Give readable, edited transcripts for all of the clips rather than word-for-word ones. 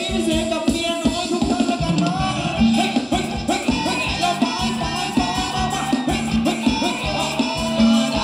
พิเศษกับเมียน้อยทุกท่านแล้วกันนะเฮ้ยเฮ้ยเฮ้ยเฮ้ยเราไปมาเฮ้ยเฮ้ยเฮ้ยได้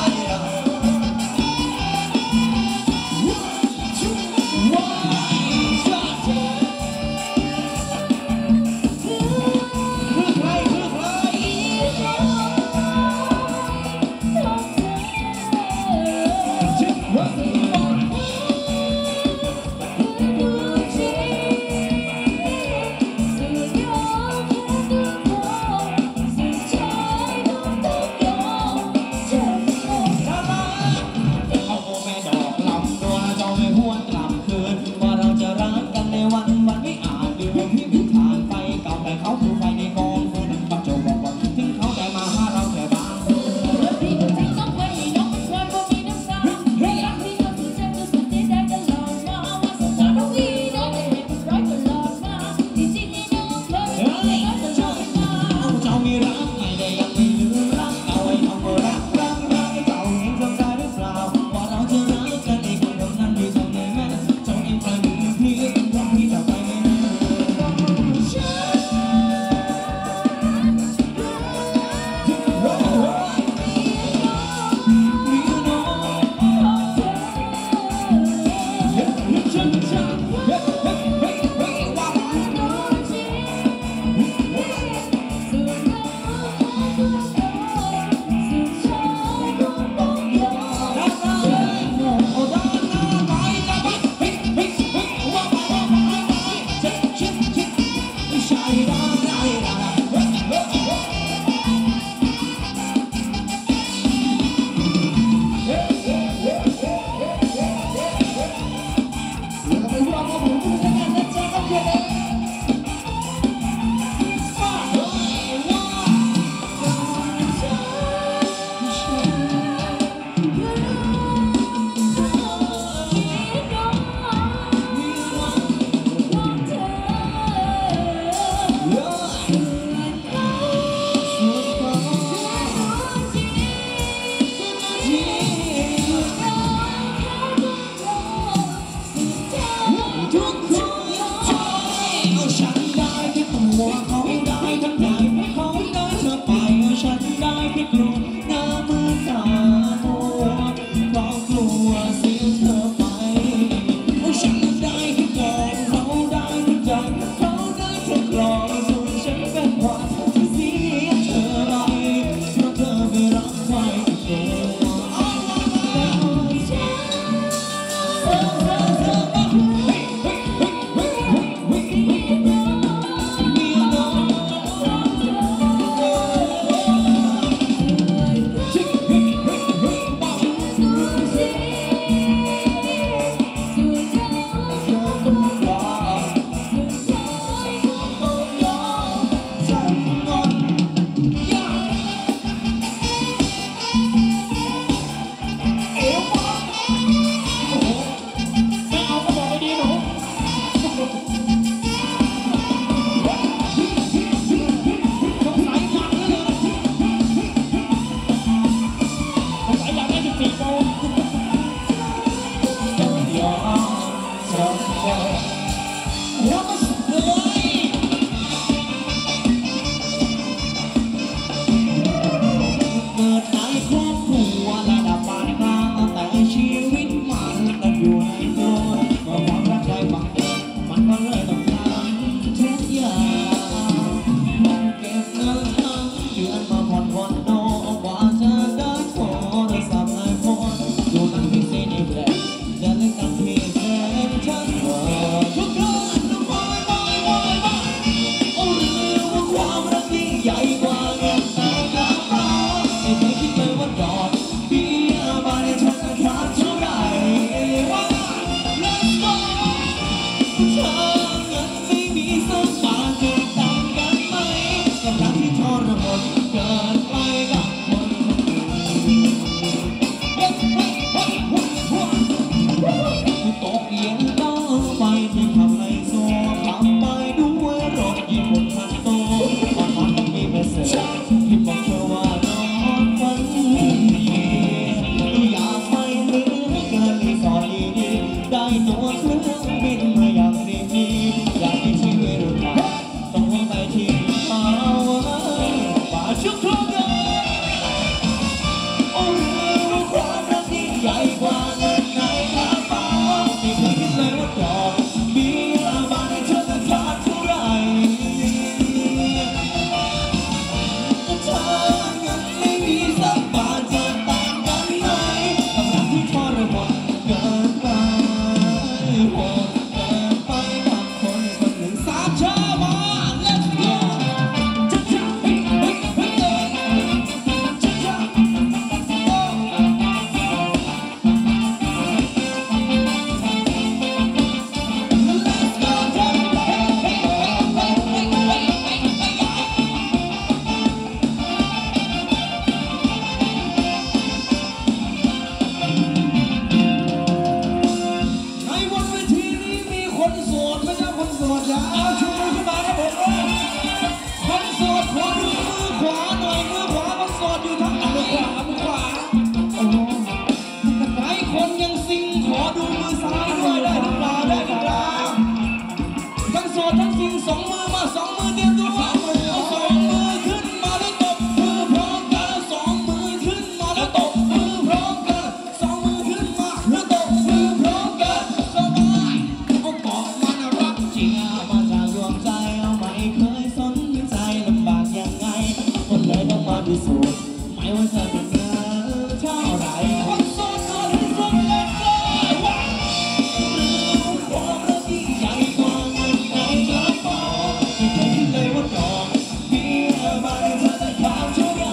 ดยาวชูมือขึ้นมาครับผมคนโสดขอดูมือขวาหน่อยมือขวาคนโสดอยู่ทั้งมือขวามือขวาโอ้ใครคนยังซิงขอดูมือซ้ายด้วยได้หรือเปล่าได้หรือเปล่าทั้งโสดทั้งซิงสองมือมาสองมือเตรียมตัวเอาสองมือขึ้นมาแล้วตบมือพร้อมกันสองมือขึ้นมาแล้วตบมือพร้อมกันสองมือขึ้นมาแล้วตบมือพร้อมกันสบายเอาเกาะมันรักจริงมาจากดวงใจไม่เคยสนใจลำบากยังไงคนเลยต้องมาพิสูจน์ไม่ว่าเธอเป็นเงินเท่าไรคนโสดก็รู้สึกเล็กน้อยว่าหรือความรักที่ใหญ่กว่าเงินในกระเป๋าที่เคยคิดเลยว่าดอกเบี้ยมันเธอจะยาวเท่าไร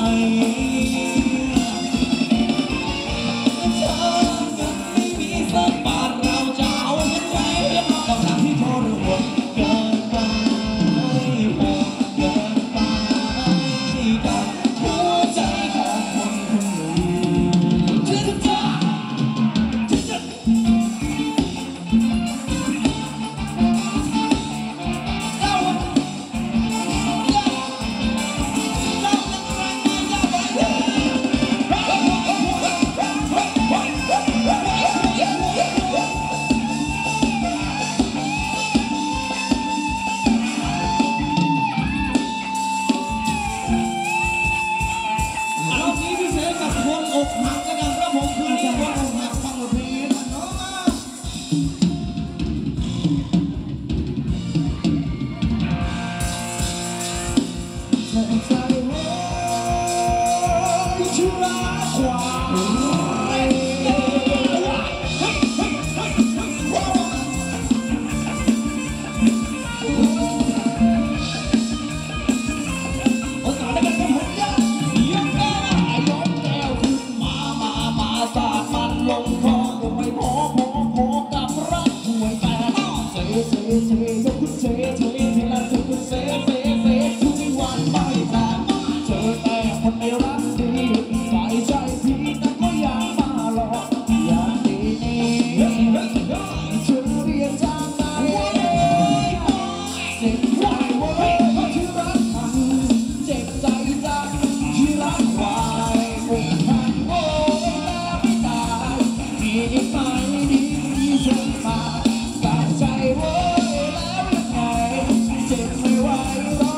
เธอเงินไม่มีสักบาทเราจะเอาเงินไว้กับทางที่ทรหดเกินไปโหดเกินไปกับหัวใจของคนคนหนึ่งฉันจะรอบนี้พิเศษกับคนอกหักกันนะครับผมคืนนี้คนอกหักฟังบทเพลงนี้กันเนาะเธอใจว่าชื่อรักความโอกาสได้กันเป็นผมยกแก้วขึ้นมาสาดมันลงคอโอ้ยพอกับรักห่วยแตกเซยกคุณเซแล้วทุกคุณเซทุกวันไม่แตกเจอแต่คนไม่รักดีใส่ใจพี่แต่ก็ยังมาหลอกอย่างดีนี่เธอเรียนจากไหนเจ็บใจว่าที่รักมันเจ็บใจจังที่รักวายอกหักโอ้แล้วไม่ตายมีอีกไหมดีฉันมาสะใจโว้ยแล้วยังไงเจ็บไม่ไหว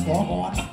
ขอก่อน